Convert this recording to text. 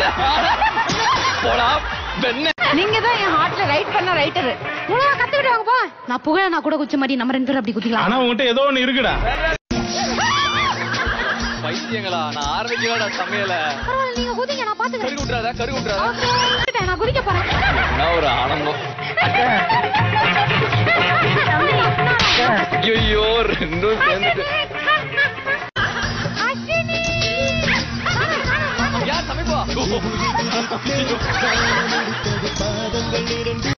போடா பெண்ணே. நீங்க தான் என் ஹார்ட்ல ரைட் பண்ண ரைட்டர். உலக கத்துக்கிட்டு வாங்க போ. நான் புகழ நான் கூட குச்ச மாதிரி நம்ம ரெண்டு பேரும் அப்படி குத்திக்கலாம். ஆனா உன்கிட்ட ஏதோ ஒண்ணு இருக்குடா. பைத்தியங்களா, நான் ஆரம்பிக்கலடா சமையல. பரவாயில்ல நீங்க குதிங்க, நான் பாத்துக்கிறேன். கரு விட்டுறாத. நான் குதிக்க போறேன். என்ன ஒரு ஆனந்தம். ஐயோ ரெண்டும் சேர்ந்து. யார் சமைப்பா?